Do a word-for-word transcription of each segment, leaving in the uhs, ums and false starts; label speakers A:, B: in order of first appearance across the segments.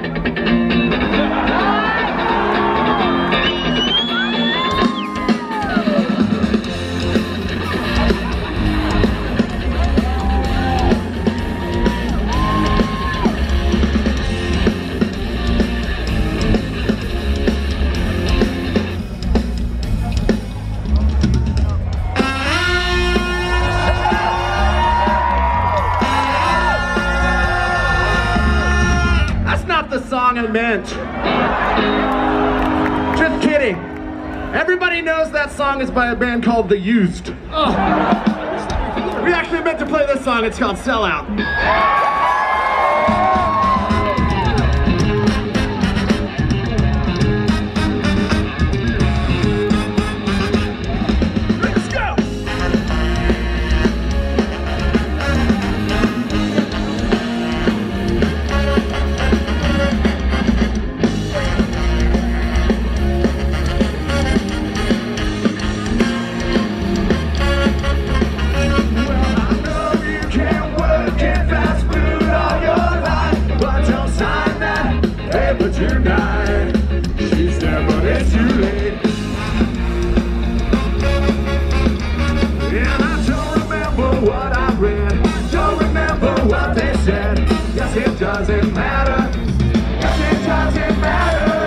A: I meant. Just kidding. Everybody knows that song is by a band called The Used. Oh. We actually meant to play this song. It's called Sell Out. Tonight, she said, but it's too late. And I don't remember what I read, don't remember what they said. Yes, it doesn't matter. Yes, it doesn't matter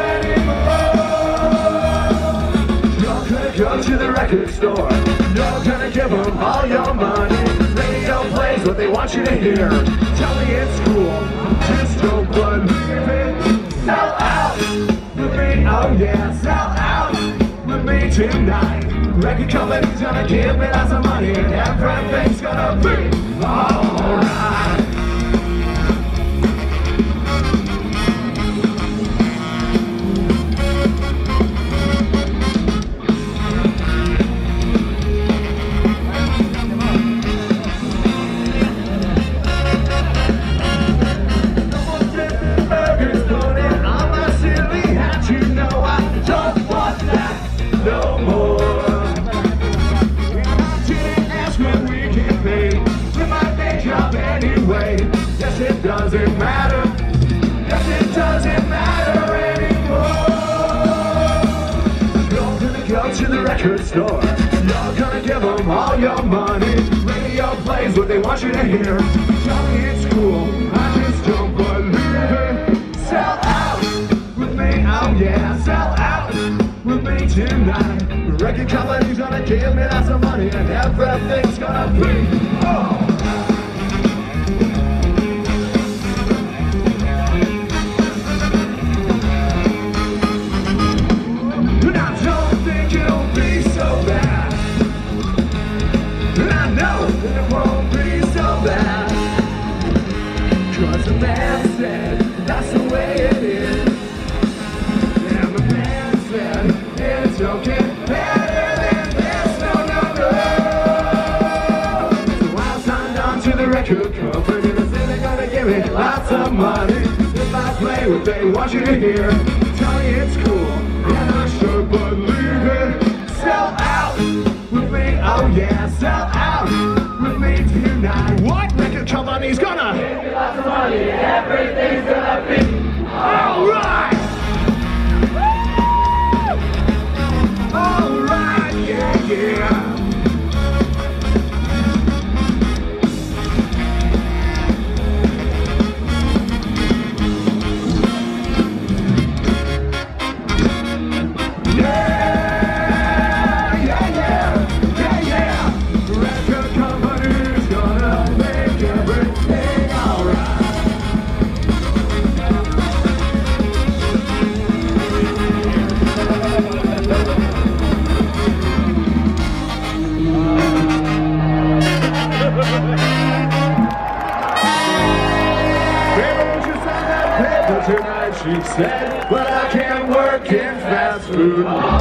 A: anymore. You're gonna go to the record store, you're gonna give them all your money. Radio plays what they want you to hear. Tell me it's cool, just don't believe it. Sell out with me, oh yeah, sell out with me tonight. Record company's gonna give me lots of money and everything's gonna be alright. No more. I didn't ask what we get paid with my day job anyway. Yes, it doesn't matter. Yes, it doesn't matter anymore. You're gonna go to the record store, you're gonna give them all your money. Radio plays what they want you to hear. Tell me it's cool, I just don't believe it. Sell out with me, oh yeah, sell out with me tonight. The record company's gonna give me lots of money and everything's gonna be alright. And I don't think it'll be so bad, and I know that it won't be so bad, 'cause the man said that's the way it is. And the man said it's don't get better than this, no, no, no. So I signed on to the record company, they say they're gonna give me lots of money if I play what they want you to hear. Tell me it's cool, and I sure believe it. Sell out with me, oh yeah, sell out with me tonight. What record company's gonna give me lots of money and everything's gonna be alright. Alright, yeah, yeah. Tonight she said, but I can't work in fast food.